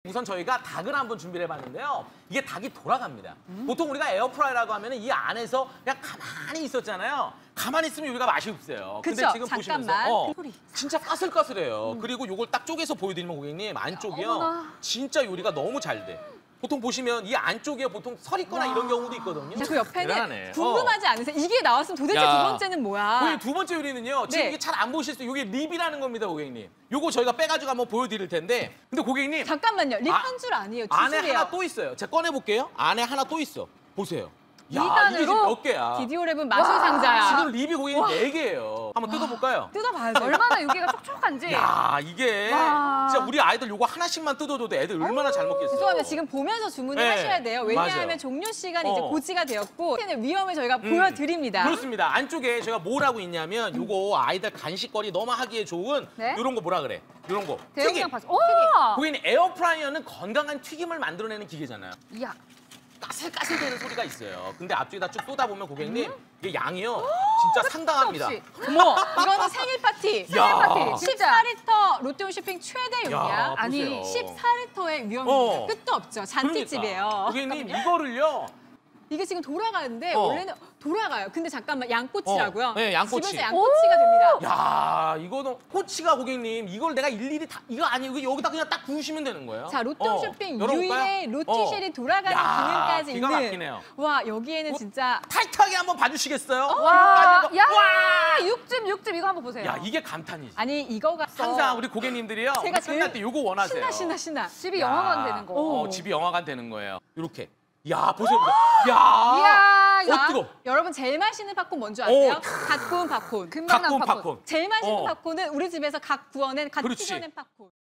우선 저희가 닭을 한번 준비를 해봤는데요. 이게 닭이 돌아갑니다. 보통 우리가 에어프라이라고 하면 이 안에서 그냥 가만히 있었잖아요. 가만히 있으면 요리가 맛이 없어요. 근데 그쵸? 지금 잠깐만. 보시면서 진짜 까슬까슬해요. 그리고 요걸 딱 쪼개서 보여드리면 고객님 안쪽이요. 어머나. 진짜 요리가 너무 잘 돼. 보통 보시면 이 안쪽에 보통 설 있거나 이런 경우도 있거든요. 그 옆에는 대단하네. 궁금하지 않으세요? 이게 나왔으면 도대체 야. 두 번째는 뭐야? 고객님 두 번째 요리는요. 지금 네. 이게 잘 안 보실 수 있어요. 이게 립이라는 겁니다, 고객님. 요거 저희가 빼가지고 한번 보여드릴 텐데. 근데 고객님 잠깐만요. 립 한 줄 아니에요. 두 안에 줄이에요. 하나 또 있어요. 제가 꺼내볼게요. 안에 하나 또 있어. 보세요. 야, 이단으로 이게 지금 몇 개야? 비디오랩은 마술 상자야. 지금 립이 고객님 4개예요. 한번 뜯어볼까요? 뜯어봐야죠. 얼마나 여기가 촉촉한지. 야, 이게 와. 진짜 우리 아이들 요거 하나씩만 뜯어줘도 애들 얼마나 잘 먹겠어요. 죄송합니다. 지금 보면서 주문을 네, 하셔야 돼요. 왜냐하면 맞아요. 종료 시간이 이제 어. 고지가 되었고 위험을 저희가 보여드립니다. 그렇습니다. 안쪽에 제가 뭘 하고 있냐면 요거 아이들 간식거리 너무 하기에 좋은 네? 요런 거 뭐라 그래? 요런 거. 대용량 튀김. 파스. 오! 고객님 에어프라이어는 건강한 튀김을 만들어내는 기계잖아요. 이야. 까슬까슬대는 소리가 있어요. 근데 앞쪽에다 쭉 쏟아보면 고객님 이게 양이요. 진짜 상당합니다. 없이. 어머, 이거는 생일 파티. 야. 파티. 진짜. 14리터 롯데홈쇼핑 최대 용량. 야, 아니, 보세요. 14리터의 위험입니다. 어. 끝도 없죠. 잔치집이에요. 그러니까. 고객님 이거를요. 이게 지금 돌아가는데 어. 원래는 돌아가요. 근데 잠깐만 양꼬치라고요. 어, 네, 양꼬치. 집에서 양꼬치가 됩니다. 야, 이거는 꼬치가 고객님 이걸 내가 일일이 다 이거 아니고 여기다 그냥 딱 부으시면 되는 거예요. 자, 롯데홈쇼핑 열어볼까요? 유일의 로티쉘이 돌아가는 야, 기능까지 기가 있는. 막히네요. 와, 여기에는 진짜 타이트하게 한번 봐주시겠어요? 와. 이거 야. 와! 육즙 이거 한번 보세요. 야, 이게 감탄이지. 아니 이거가 항상 우리 고객님들이요. 제가 우리 끝날 제일 때 요거 원하세요. 신나. 집이 야. 영화관 되는 거. 집이 영화관 되는 거예요. 이렇게. 야, 보세요. 야. 이야. 어, 뜨거. 여러분 제일 맛있는 팝콘 뭔지 아세요? 오. 갓 구운 팝콘. 금방 팝콘, 팝콘. 팝콘. 제일 맛있는 어. 팝콘은 우리 집에서 갓 구워낸 갓 그렇지. 튀겨낸 팝콘.